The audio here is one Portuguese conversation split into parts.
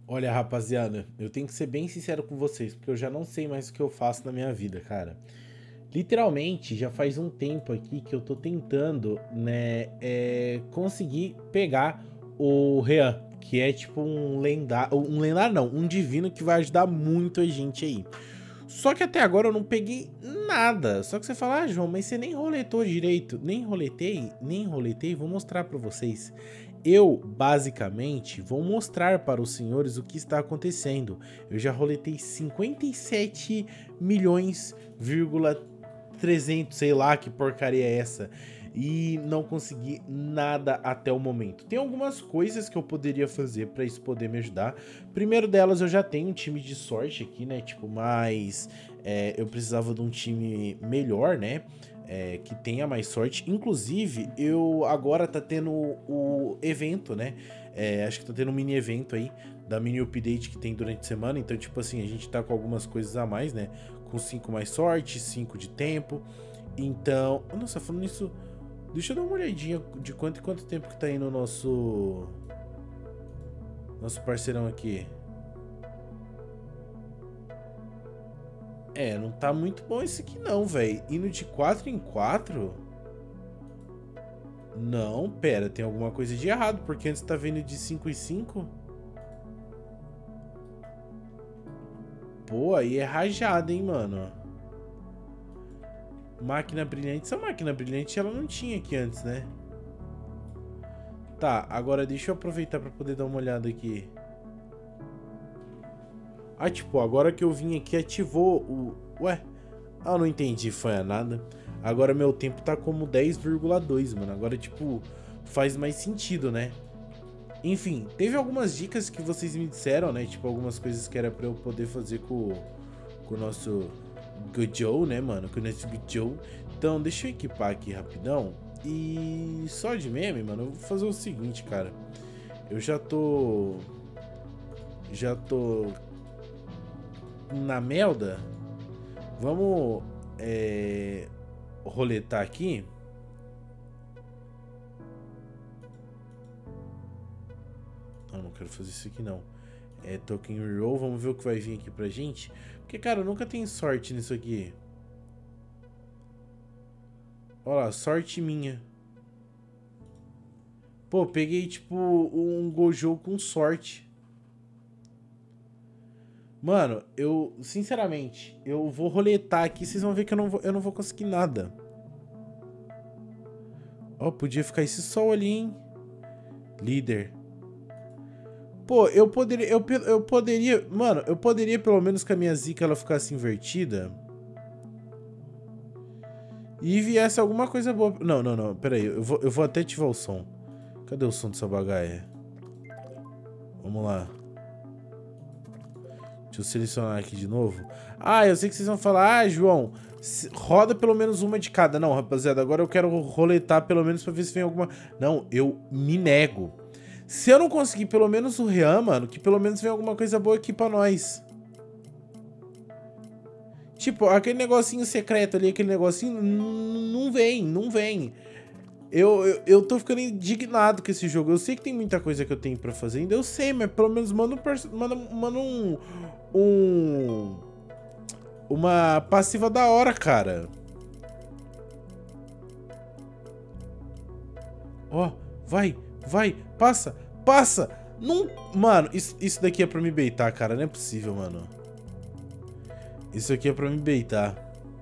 Olha, rapaziada, eu tenho que ser bem sincero com vocês, porque eu já não sei mais o que eu faço na minha vida, cara. Literalmente, já faz um tempo aqui que eu tô tentando, né, conseguir pegar o Rean, que é tipo um lendário não, um divino que vai ajudar muito a gente aí. Só que até agora eu não peguei nada. Só que você fala, ah, João, mas você nem roletou direito. Nem roletei, vou mostrar pra vocês. Eu, basicamente, vou mostrar para os senhores o que está acontecendo. Eu já roletei 57 milhões, 300, sei lá que porcaria é essa. E não consegui nada até o momento. Tem algumas coisas que eu poderia fazer para isso poder me ajudar. Primeiro delas, eu já tenho um time de sorte aqui, né? Tipo, mas eu precisava de um time melhor, né? Que tenha mais sorte. Inclusive, eu agora tá tendo o evento, né? Acho que tá tendo um mini evento aí da mini update que tem durante a semana. Então, tipo assim, a gente tá com algumas coisas a mais, né? Com 5 mais sorte, 5 de tempo. Então, nossa, falando nisso, deixa eu dar uma olhadinha de quanto e quanto tempo que tá indo o nosso parceirão aqui. Não tá muito bom esse aqui não, velho. Indo de 4 em 4? Não, pera, tem alguma coisa de errado, porque antes tá vindo de 5 em 5. Pô, aí é rajada, hein, mano. Máquina brilhante. Essa máquina brilhante ela não tinha aqui antes, né? Tá, agora deixa eu aproveitar pra poder dar uma olhada aqui. Ah, tipo, agora que eu vim aqui ativou o... Ué? Ah, não entendi, foi a nada. Agora meu tempo tá como 10,2, mano. Agora, tipo, faz mais sentido, né? Enfim, teve algumas dicas que vocês me disseram, né? Tipo, algumas coisas que era pra eu poder fazer com o nosso Gojo, né, mano? Com o nosso Gojo. Então, deixa eu equipar aqui rapidão. E só de meme, mano, eu vou fazer o seguinte, cara. Eu já tô na melda. Vamos roletar aqui. Não quero fazer isso aqui não. Token Reroll, vamos ver o que vai vir aqui pra gente. Porque, cara, eu nunca tenho sorte nisso aqui. Olha lá, sorte minha. Pô, peguei tipo um Gojo com sorte. Mano, eu, sinceramente, eu vou roletar aqui, vocês vão ver que eu não vou conseguir nada. Ó, podia ficar esse sol ali, hein? Líder. Pô, eu poderia, mano, eu poderia pelo menos com a minha zica ela ficasse invertida. E viesse alguma coisa boa. Não, pera aí, eu vou até ativar o som. Cadê o som dessa bagaia? Vamos lá. Deixa eu selecionar aqui de novo. Ah, eu sei que vocês vão falar, ah, João, roda pelo menos uma de cada. Não, rapaziada, agora eu quero roletar pelo menos pra ver se vem alguma... Não, eu me nego. Se eu não conseguir pelo menos o Rean, mano, que pelo menos vem alguma coisa boa aqui pra nós. Tipo, aquele negocinho secreto ali, aquele negocinho, não vem. Eu tô ficando indignado com esse jogo. Eu sei que tem muita coisa que eu tenho pra fazer ainda, eu sei, mas pelo menos manda uma passiva da hora, cara. Ó, vai, passa. Não, mano, isso daqui é pra me baitar, cara, não é possível, mano. Isso aqui é pra me baitar.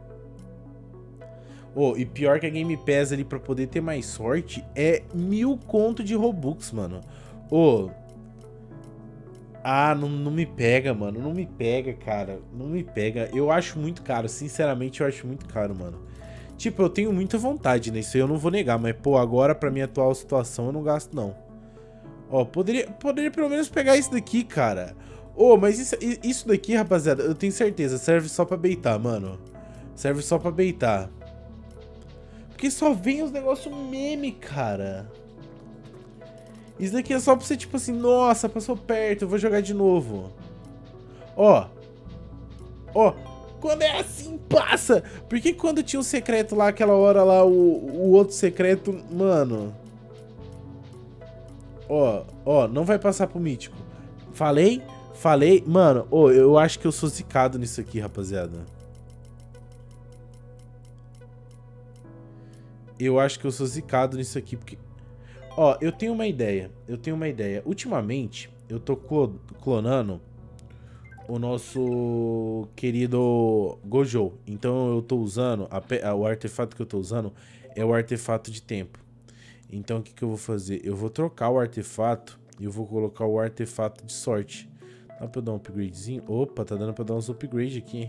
Oh, e pior que a Game Pass ali pra poder ter mais sorte é 1000 conto de Robux, mano. Oh. Ah, não me pega, mano. Não me pega, cara. Não me pega. Eu acho muito caro. Sinceramente, eu acho muito caro, mano. Tipo, eu tenho muita vontade nisso aí, eu não vou negar. Mas, pô, agora pra minha atual situação eu não gasto, não. Ó, poderia pelo menos pegar isso daqui, cara. Ô, mas isso daqui, rapaziada, eu tenho certeza, serve só pra baitar, mano. Serve só pra baitar. Porque só vem os negócios meme, cara. Isso daqui é só pra você, tipo assim, nossa, passou perto, eu vou jogar de novo. Ó. Quando é assim, passa. Porque quando tinha um secreto lá, aquela hora lá, o outro secreto, mano... Ó, não vai passar pro mítico. Falei? Falei, mano, eu acho que eu sou zicado nisso aqui, rapaziada. Eu acho que eu sou zicado nisso aqui, porque... Ó, eu tenho uma ideia. Ultimamente, eu tô clonando o nosso querido Gojo. Então eu tô usando, o artefato que eu tô usando é o artefato de tempo. Então o que eu vou fazer? Eu vou trocar o artefato e eu vou colocar o artefato de sorte. Dá pra eu dar um upgradezinho? Opa, tá dando pra dar uns upgrade aqui.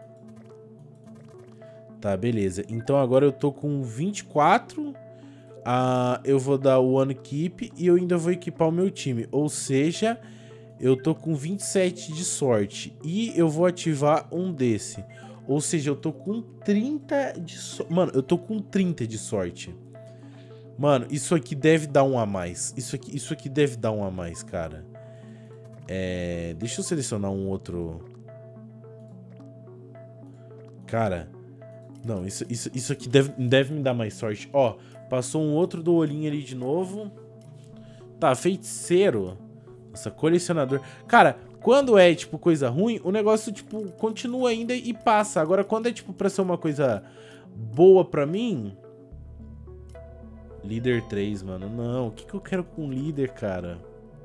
Tá, beleza. Então agora eu tô com 24. Eu vou dar o One Keep e eu ainda vou equipar o meu time. Ou seja, eu tô com 27 de sorte. E eu vou ativar um desse. Ou seja, eu tô com 30 de sorte. Mano, eu tô com 30 de sorte. Mano, isso aqui deve dar um a mais. Isso aqui deve dar um a mais, cara. Deixa eu selecionar um outro. Cara, não, isso aqui deve me dar mais sorte. Ó, passou um outro do olhinho ali de novo. Tá, feiticeiro. Nossa, colecionador. Cara, quando é, tipo, coisa ruim, o negócio, tipo, continua ainda e passa. Agora, quando é, tipo, pra ser uma coisa boa pra mim... Líder 3, mano. Não, o que eu quero com líder, cara?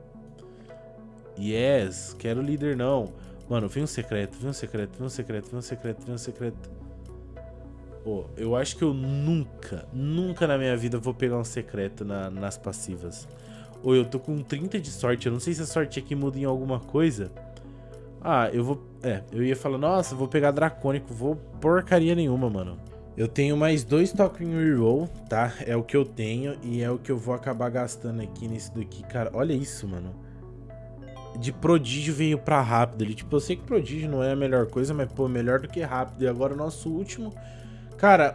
Yes, quero líder não. Mano, vem um secreto, vem um secreto, vem um secreto, vem um secreto, vem um secreto. Pô, eu acho que eu nunca na minha vida vou pegar um secreto nas passivas. Ou eu tô com 30 de sorte, eu não sei se a sorte aqui muda em alguma coisa. Eu vou... eu ia falar, nossa, vou pegar dracônico, vou porcaria nenhuma, mano. Eu tenho mais 2 token reroll, tá? É o que eu tenho e é o que eu vou acabar gastando aqui nesse daqui. Cara, olha isso, mano. De prodígio veio pra rápido ali. Tipo, eu sei que prodígio não é a melhor coisa, mas, pô, melhor do que rápido. E agora o nosso último... Cara,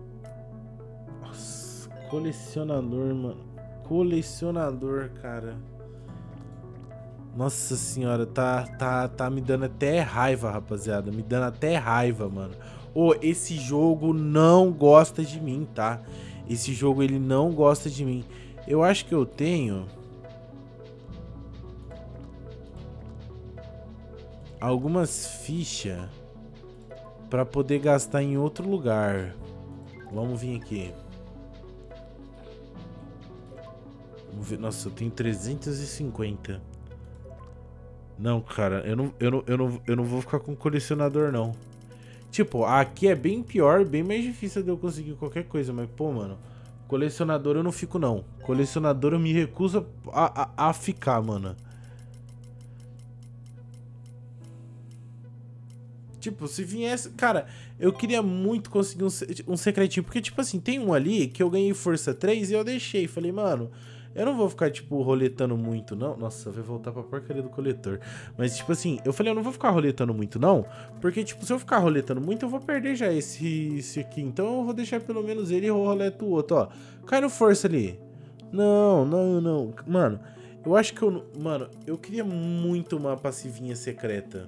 Nossa, colecionador, mano. Colecionador, cara. Nossa senhora, tá me dando até raiva, rapaziada. Me dando até raiva, mano. Esse jogo não gosta de mim, tá? Esse jogo, ele não gosta de mim. Eu acho que eu tenho... algumas fichas pra poder gastar em outro lugar. Vamos vir aqui. Vamos ver. Nossa, eu tenho 350. Não, cara, eu não vou ficar com colecionador, não. Tipo, aqui é bem pior, bem mais difícil de eu conseguir qualquer coisa. Mas, pô, mano, colecionador eu não fico, não. Colecionador eu me recuso a ficar, mano. Tipo, se viesse... Cara, eu queria muito conseguir um secretinho. Porque, tipo assim, tem um ali que eu ganhei força 3 e eu deixei. Falei, mano... Eu não vou ficar, tipo, roletando muito, não. Nossa, vai voltar pra porcaria do coletor. Mas, tipo assim, eu falei, eu não vou ficar roletando muito, não. Porque, tipo, se eu ficar roletando muito, eu vou perder já esse aqui. Então, eu vou deixar pelo menos ele e roleto o outro, ó. Cai no força ali. Não. Mano, eu acho que eu... Mano, eu queria muito uma passivinha secreta.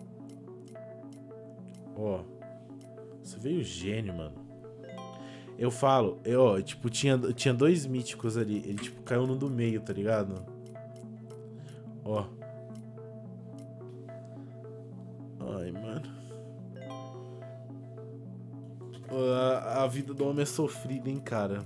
Ó. Você veio gênio, mano. Eu falo, tipo, tinha 2 míticos ali. Ele, tipo, caiu no do meio, tá ligado? Ó. Ai, mano. A vida do homem é sofrida, hein, cara.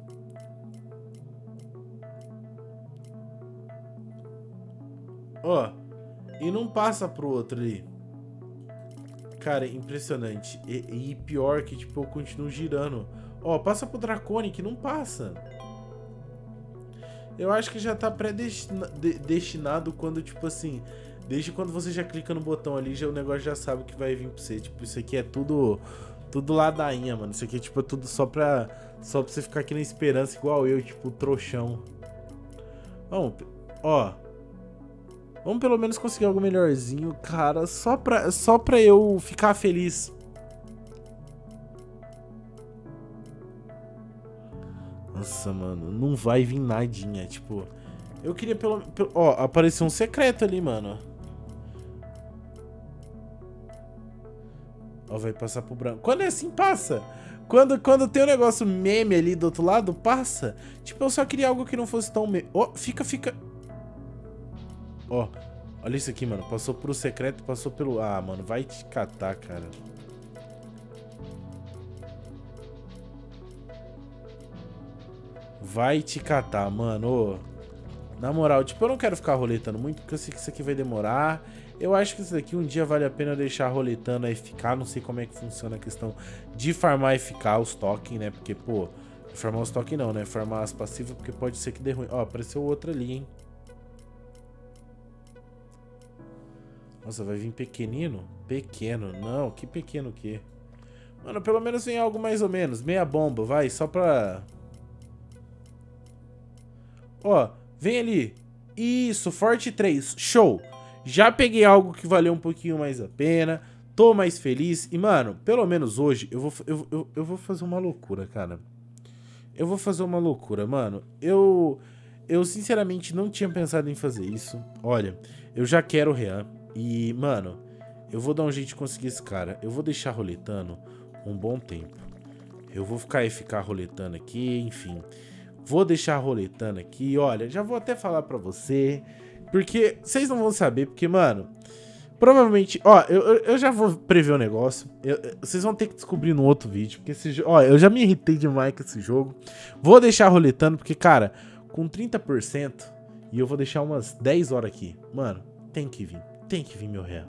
Ó. E não passa pro outro ali. Cara, impressionante. E pior que, tipo, eu continuo girando. Ó, passa pro Dracone, que não passa. Eu acho que já tá predestinado quando, tipo assim... Desde quando você já clica no botão ali, o negócio já sabe que vai vir pra você. Tipo, isso aqui é tudo ladainha, mano. Isso aqui é, tipo, tudo só pra você ficar aqui na esperança, igual eu, tipo, trouxão. Vamos, ó... Vamos pelo menos conseguir algo melhorzinho, cara. Só pra eu ficar feliz. Nossa, mano. Não vai vir nadinha. Tipo, eu queria pelo... Ó, apareceu um secreto ali, mano. Ó, vai passar pro branco. Quando é assim, passa. Quando tem um negócio meme ali do outro lado, passa. Tipo, eu só queria algo que não fosse tão meme. Ó, fica... Ó, Olha isso aqui, mano. Passou pro secreto, passou pelo... Ah, mano, vai te catar, cara. Vai te catar, mano. Ô, na moral, tipo, eu não quero ficar roletando muito, porque eu sei que isso aqui vai demorar. Eu acho que isso daqui um dia vale a pena deixar roletando a FK. Não sei como é que funciona a questão de farmar FK, os tokens, né? Porque, pô, farmar os tokens não, né? Farmar as passivas, porque pode ser que dê ruim. Ó, apareceu outro ali, hein? Nossa, vai vir pequenino? Pequeno. Não, que pequeno o quê? Mano, pelo menos vem algo mais ou menos. Meia bomba, vai, só pra... Ó, vem ali. Isso, forte 3. Show. Já peguei algo que valeu um pouquinho mais a pena. Tô mais feliz. E, mano, pelo menos hoje eu vou fazer uma loucura, cara. Eu vou fazer uma loucura, mano. Eu sinceramente não tinha pensado em fazer isso. Olha, eu já quero o Rean. E, mano, eu vou dar um jeito de conseguir esse cara. Eu vou deixar roletando um bom tempo. Eu vou ficar roletando aqui, enfim. Vou deixar roletando aqui. Olha, já vou até falar pra você. Porque vocês não vão saber, porque, mano... Provavelmente... Ó, eu já vou prever o negócio. Vocês vão ter que descobrir no outro vídeo. Porque esse jogo... Ó, eu já me irritei demais com esse jogo. Vou deixar roletando, porque, cara... Com 30%... E eu vou deixar umas 10 horas aqui. Mano, tem que vir. Tem que vir meu Rean.